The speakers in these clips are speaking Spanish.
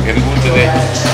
embuste de ella.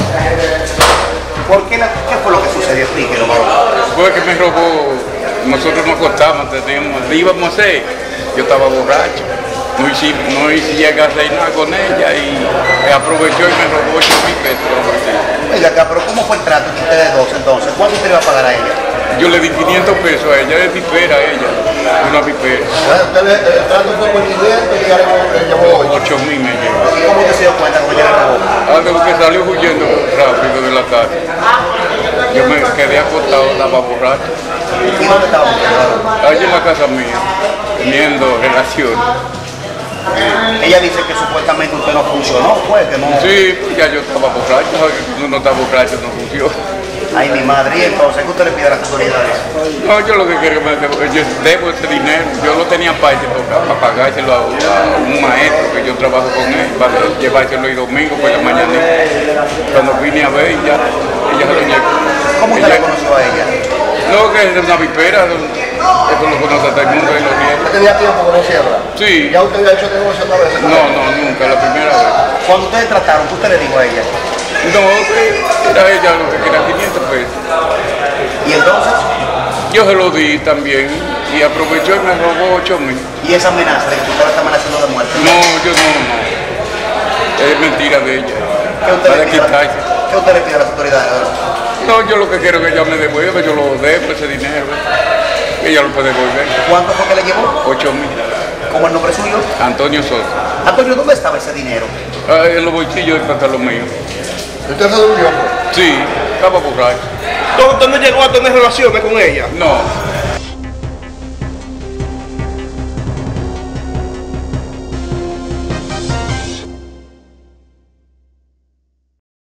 ¿Qué fue lo que sucedió? Explíquelo. Fue que me robó, nosotros nos acostamos, íbamos a hacer, yo estaba borracho, no llegué a hacer nada con ella y aprovechó y me robó 8.000 pesos. Oiga acá, pero ¿cómo fue el trato entre ustedes dos entonces? ¿Cuánto usted le iba a pagar a ella? Yo le di 500 pesos a ella, es vipera a ella, una vipera. El trato fue por 500 y ella le llevó 8.000 me llevó. ¿Y cómo usted se dio cuenta que ella le robó? Algo que salió huyendo rápido de la casa. Yo me quedé acostado, estaba borracho. ¿Y dónde estaba usted? Allí en la casa mía, teniendo relaciones. Ella dice que supuestamente usted no funcionó, fue que no. Sí, pues ya yo estaba borracho, cuando uno está borracho no funciona. Ay, mi madre, y entonces, ¿qué usted le pide a las autoridades? No, yo lo que quiero es yo debo ese dinero, yo lo tenía para pagárselo a un maestro que yo trabajo con él, para llevárselo el domingo por la mañana. Cuando vine a ver, ella se lo llevó. ¿Cómo usted la conoció a ella? No, que es una vipera, eso lo conoce todo el mundo en los días. ¿Usted tenía tiempo conocerla? Sí. ¿Ya usted había hecho negocio otra vez? No, nunca, la primera vez. Cuando ustedes trataron, ¿qué usted le dijo a ella? No, era ella lo que quería 500 pesos. ¿Y entonces? Yo se lo di también y aprovechó y me robó 8.000. ¿Y esa amenaza de que usted la está amenazando de muerte? No, yo no. Es mentira de ella. ¿Qué usted Para le pide quitarse. ¿Qué usted le pide a las autoridades ahora? No, yo lo que quiero es que ella me devuelva, yo lo debo ese dinero. Ella lo puede devolver. ¿Cuánto fue que le llevó? 8.000. ¿Cómo el nombre suyo? Antonio Sosa. Antonio, ¿dónde estaba ese dinero? En los bolsillos del pantalón mío. ¿Usted se durmió? Sí, estaba borracho. ¿Usted no llegó a tener relaciones con ella? No.